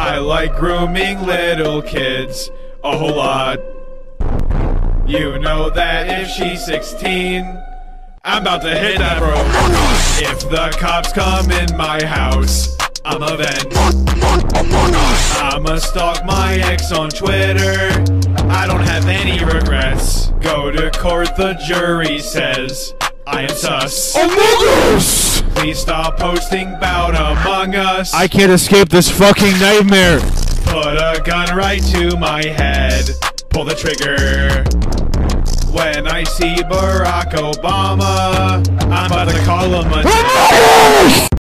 I like grooming little kids a whole lot. You know that if she's 16, I'm about to hit that bro. If the cops come in my house, I'ma vent. I'ma stalk my ex on Twitter. I don't have any regrets. Go to court, the jury says I am sus. Among Us! Please stop posting about Among Us. I can't escape this fucking nightmare. Put a gun right to my head. Pull the trigger. When I see Barack Obama, I'm about to call him a